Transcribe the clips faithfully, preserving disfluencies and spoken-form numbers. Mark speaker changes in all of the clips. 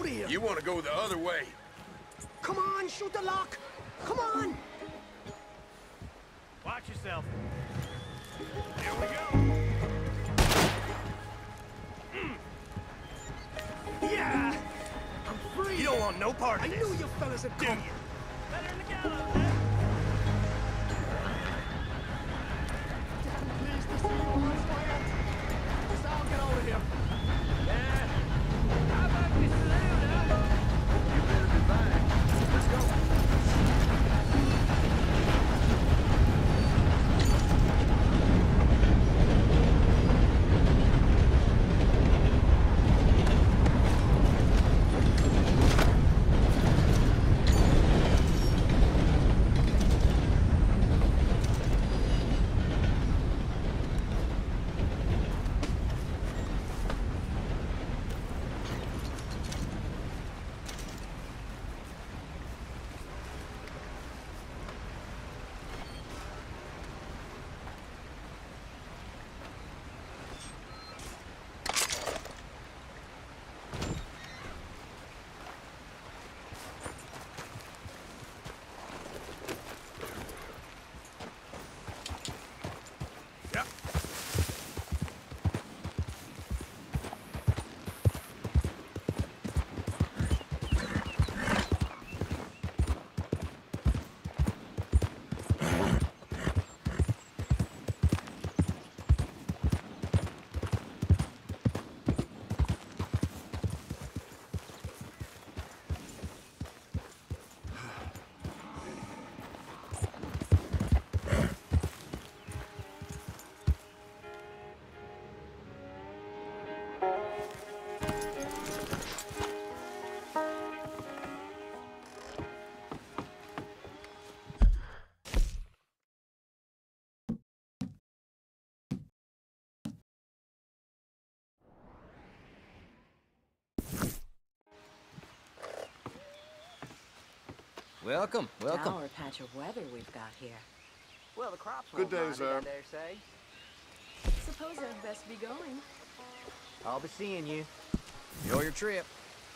Speaker 1: out of here.
Speaker 2: You want to go the other way.
Speaker 1: Come on, shoot the lock. Come on.
Speaker 3: Watch yourself. Here we go. Mm. Yeah.
Speaker 1: I'm free.
Speaker 3: You don't want no part of
Speaker 1: I
Speaker 3: this.
Speaker 1: knew you fellas had
Speaker 3: Do
Speaker 1: come.
Speaker 3: you? Better than the gallows, eh?
Speaker 1: Please, this is on fire. Let's all get over here.
Speaker 3: Yeah. How about this loud, huh? You better be fine. Let's go.
Speaker 4: Welcome, welcome.
Speaker 5: Dour patch of weather we've got here.
Speaker 6: Well, the crops
Speaker 7: Good
Speaker 6: won't
Speaker 7: day,
Speaker 6: mind it,
Speaker 7: sir.
Speaker 6: I dare say.
Speaker 5: Suppose I'd best be going.
Speaker 6: I'll be seeing you.
Speaker 4: Enjoy your trip.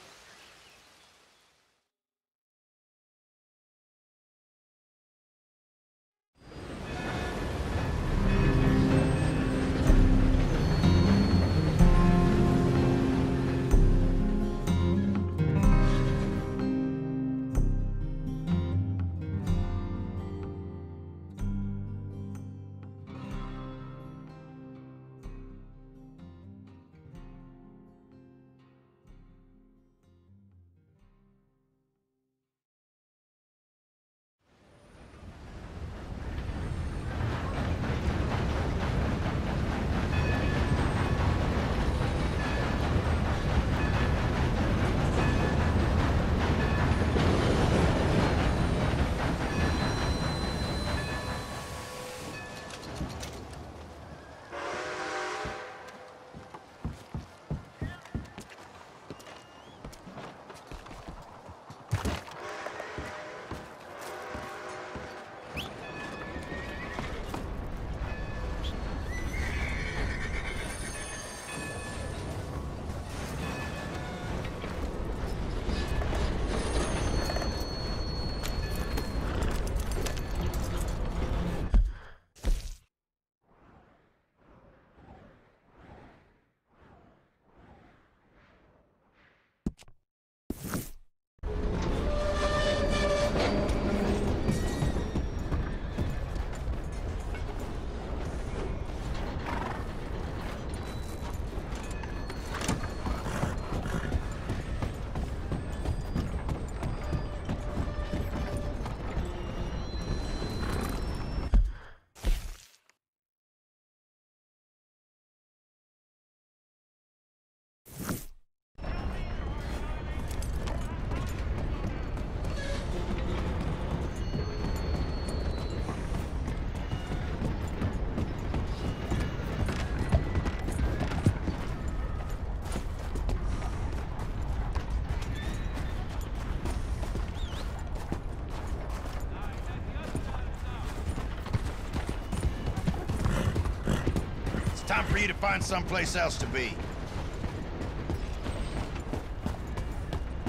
Speaker 8: Time for you to find someplace else to be.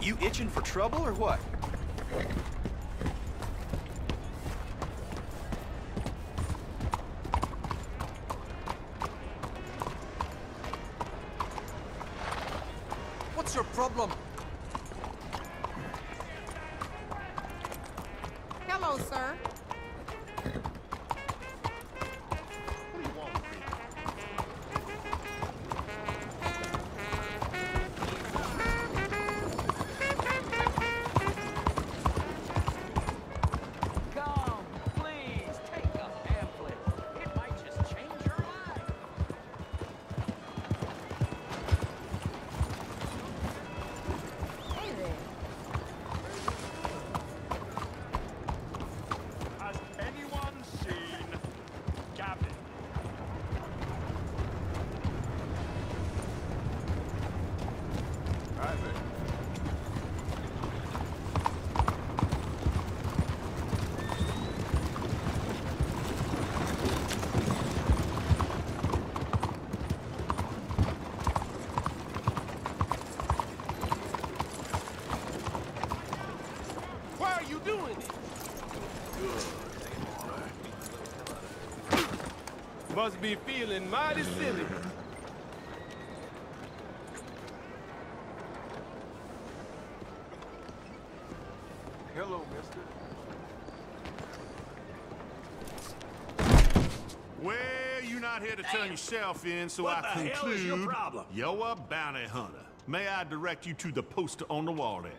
Speaker 8: You itching for trouble or what?
Speaker 4: What's your problem?
Speaker 2: Hello, sir.
Speaker 3: Come, please, take a pamphlet. It might just change your life.
Speaker 2: Hey there.
Speaker 3: Has anyone seen Gavin?
Speaker 8: Private.
Speaker 3: Why are you doing it? Must be feeling mighty silly. Hello, mister.
Speaker 8: Well, you're not here to turn yourself in, so
Speaker 7: What
Speaker 8: I
Speaker 7: the hell
Speaker 8: conclude
Speaker 7: is your problem?
Speaker 8: you're a bounty hunter. May I direct you to the poster on the wall there?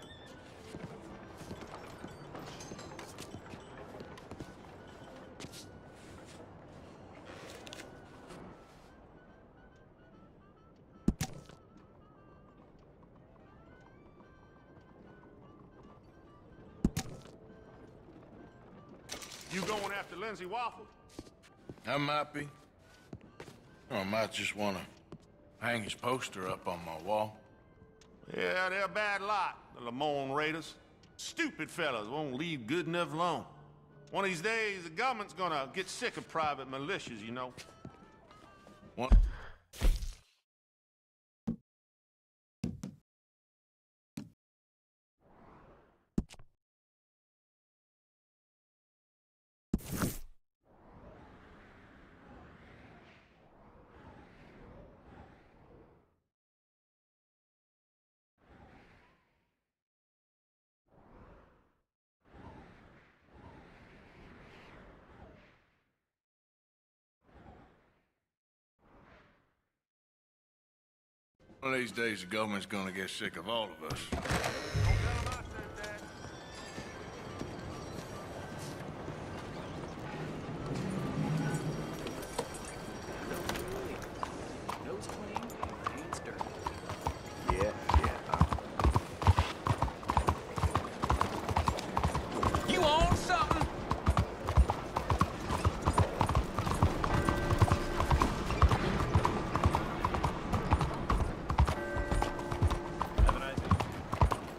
Speaker 8: You going after Lindsey Wofford?
Speaker 7: I might be. Or I might just want to hang his poster up on my wall.
Speaker 8: Yeah, they're a bad lot, the Lamone Raiders. Stupid fellas won't leave good enough alone. One of these days, the government's gonna get sick of private militias, you know.
Speaker 7: One... One of these days, the government's gonna get sick of all of us.
Speaker 8: Don't tell 'em I said that.
Speaker 3: Nose clean, hands dirty.
Speaker 6: Yeah, yeah.
Speaker 3: You on something? Have a nice day.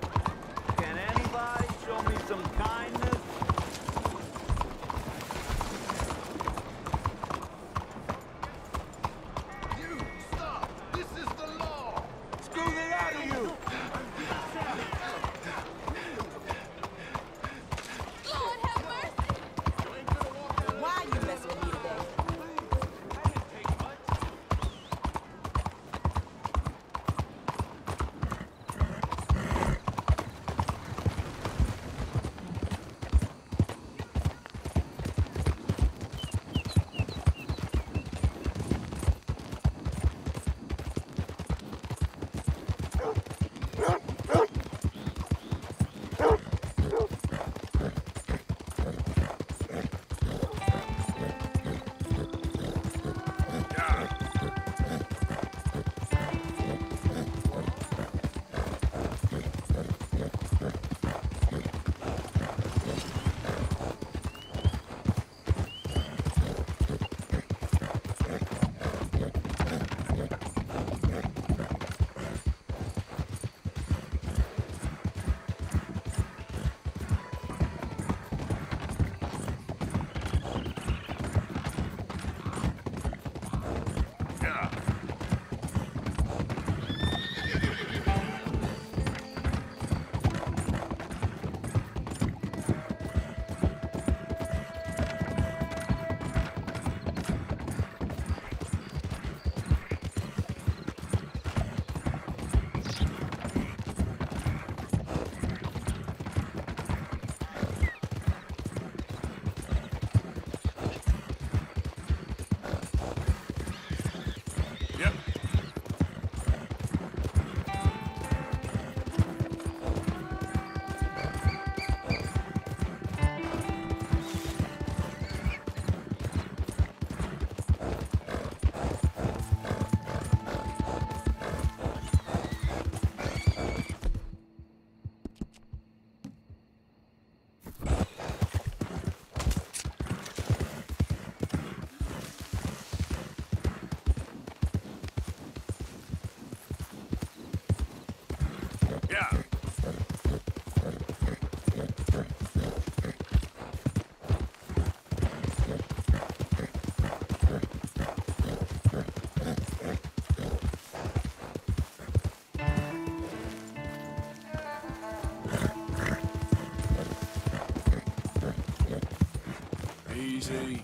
Speaker 7: Easy.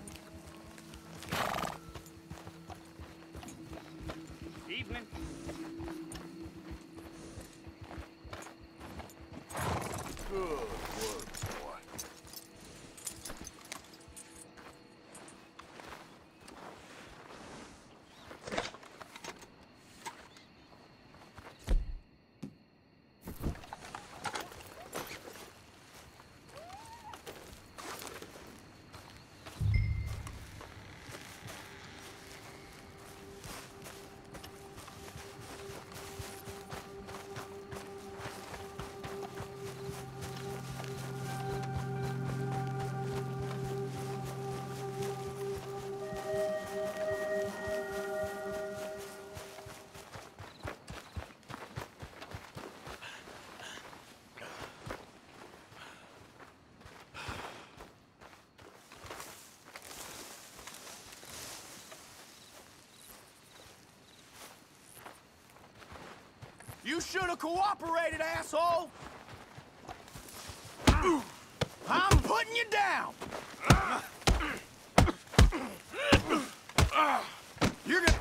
Speaker 3: Evening.
Speaker 6: Good work, boy.
Speaker 1: You should have cooperated, asshole! I'm putting you down! You're gonna...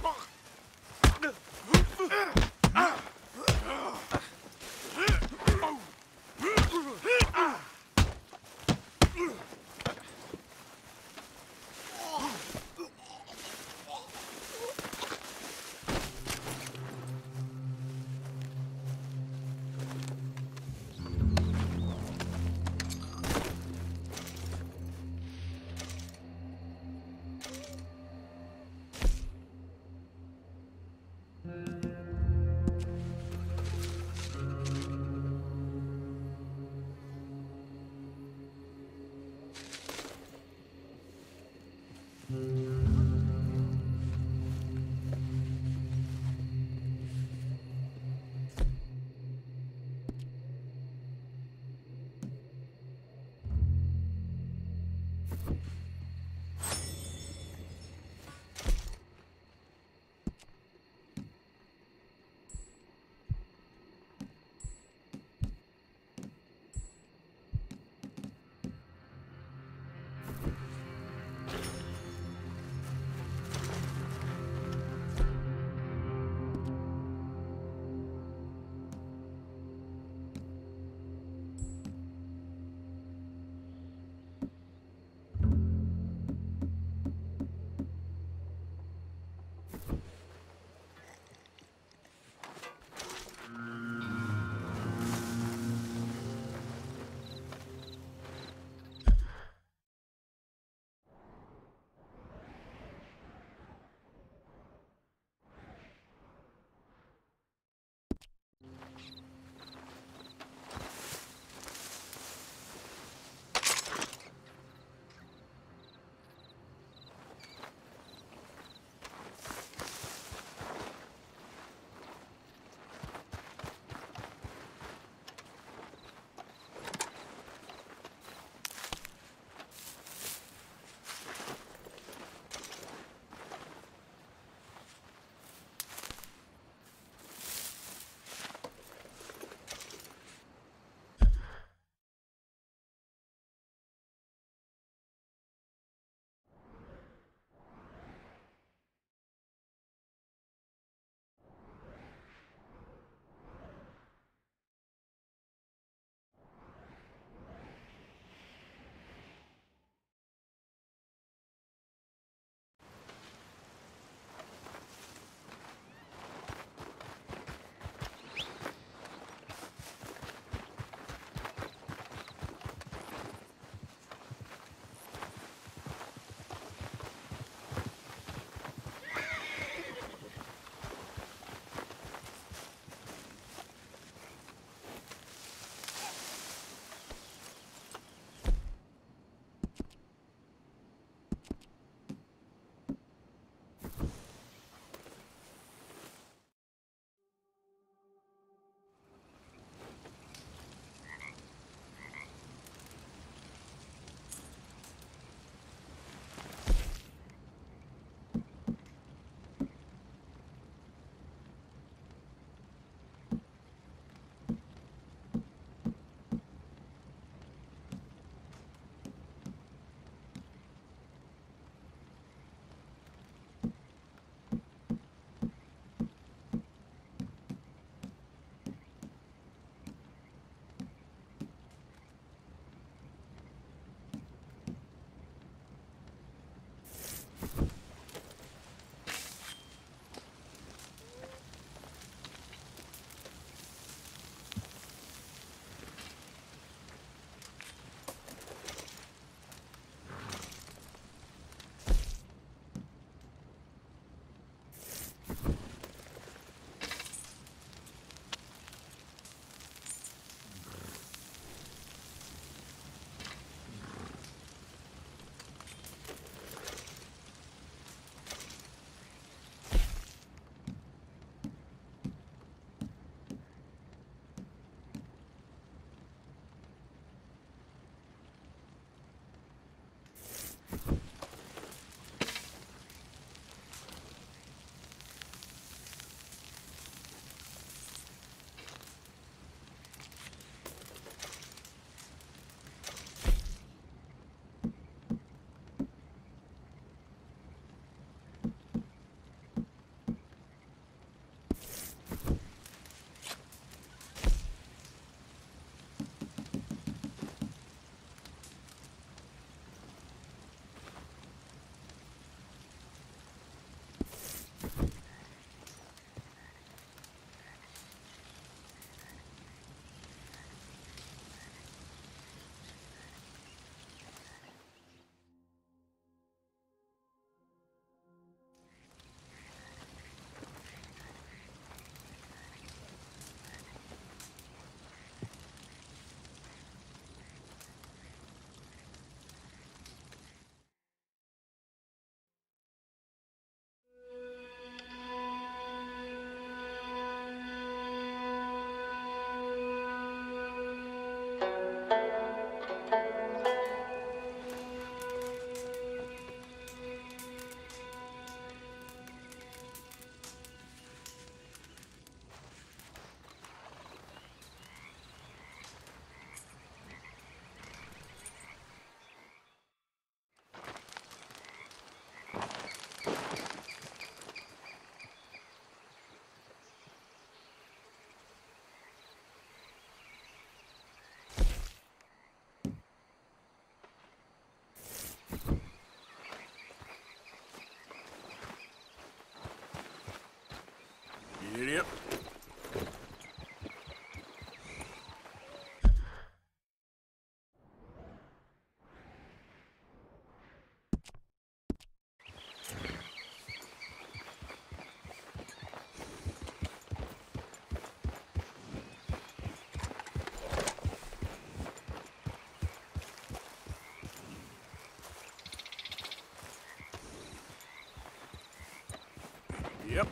Speaker 3: Yep.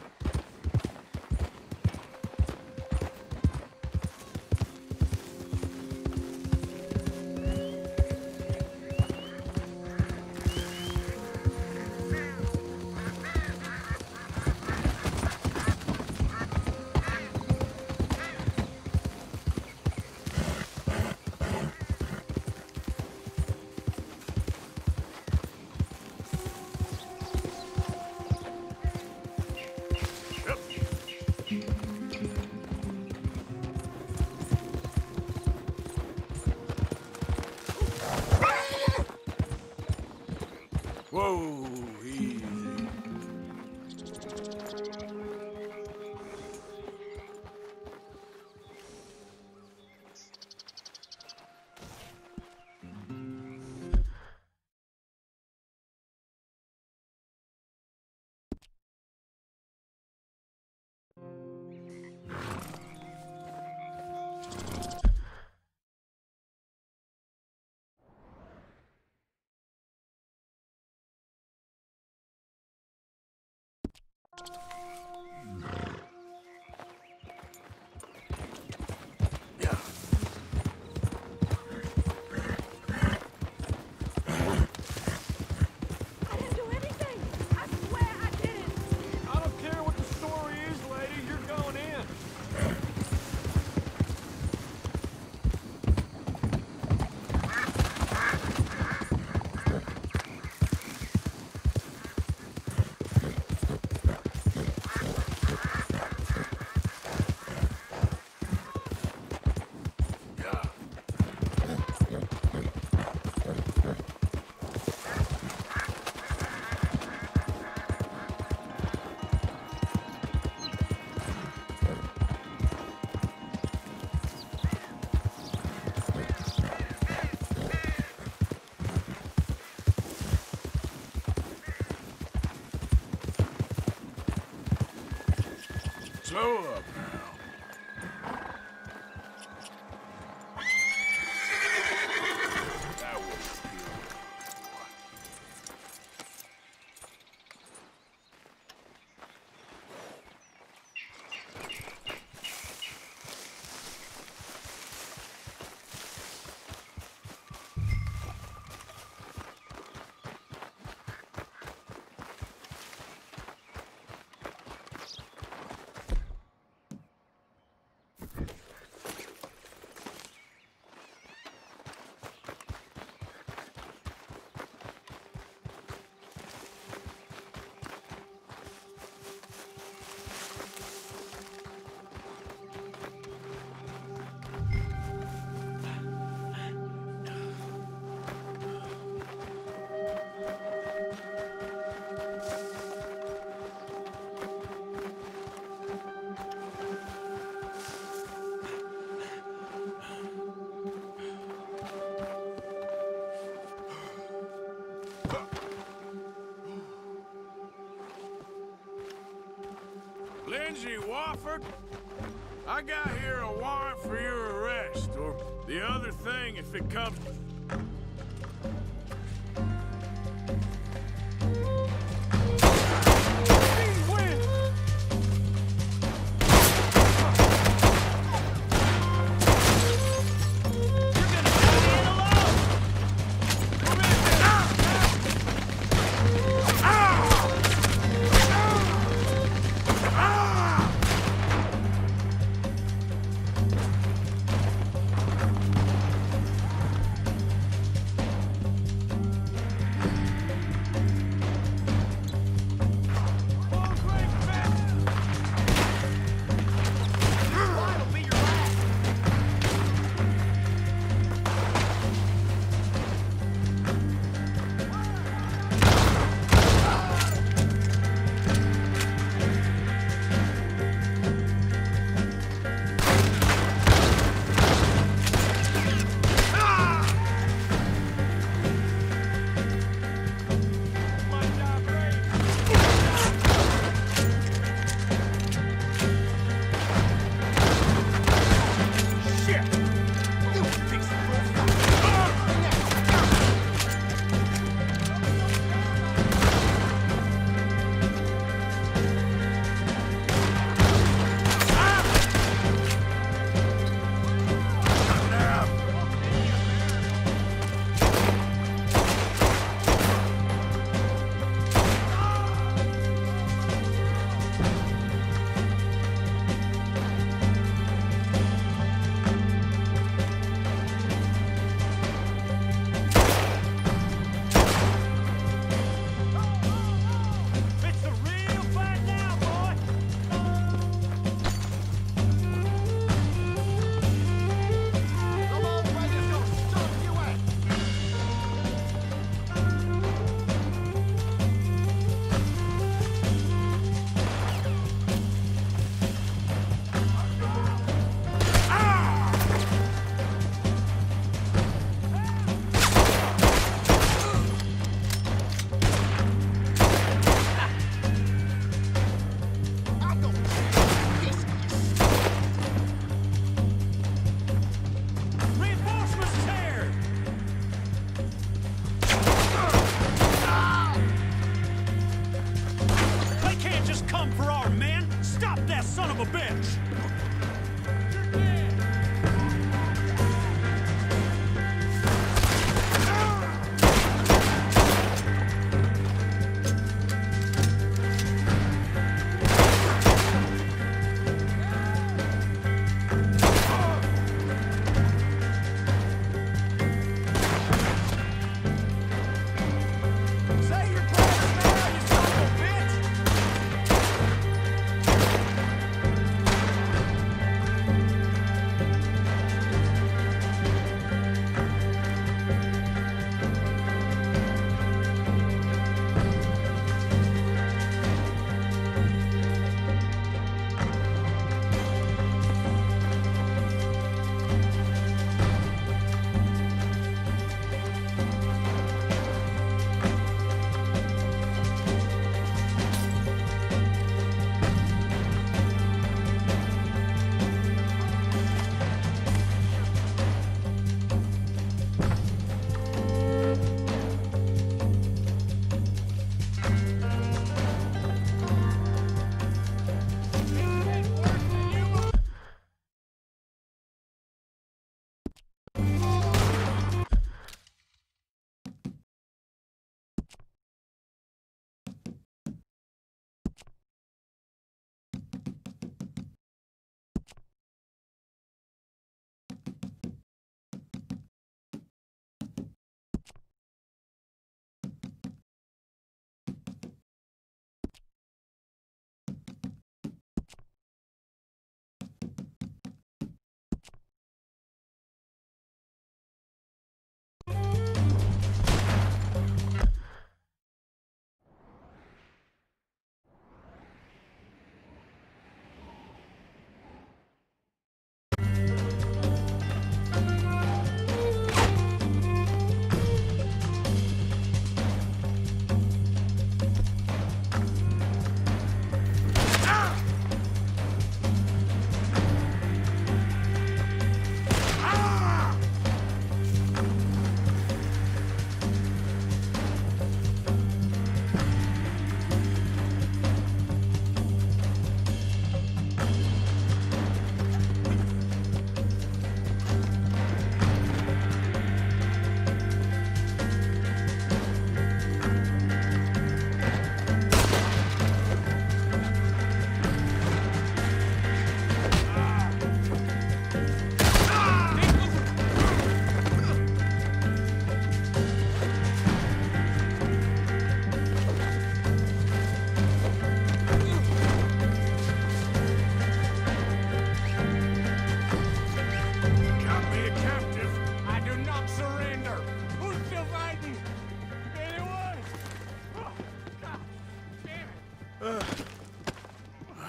Speaker 3: Whoa, easy.
Speaker 2: I didn't do anything. I swear I didn't.
Speaker 3: I don't care what the story is, lady. You're going in.
Speaker 7: Slow up now. That was pure. Lindsey Wofford, I got here a warrant for your arrest, or the other thing if it comes...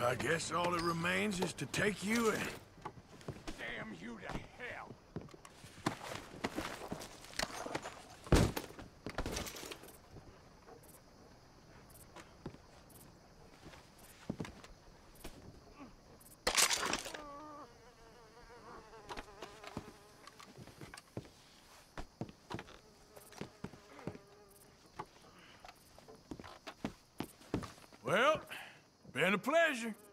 Speaker 7: I guess all that remains is to take you in.
Speaker 6: Damn you to hell!
Speaker 7: Well, been a pleasure.